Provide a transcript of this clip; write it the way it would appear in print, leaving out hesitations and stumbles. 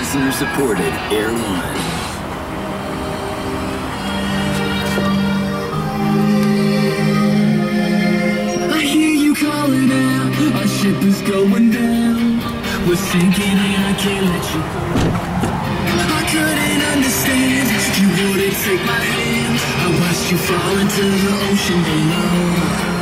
listener-supported Air One. I hear you calling out, our ship is going down. We're sinking and I can't let you go. I couldn't understand, you wouldn't take my hand. I watched you fall into the ocean below.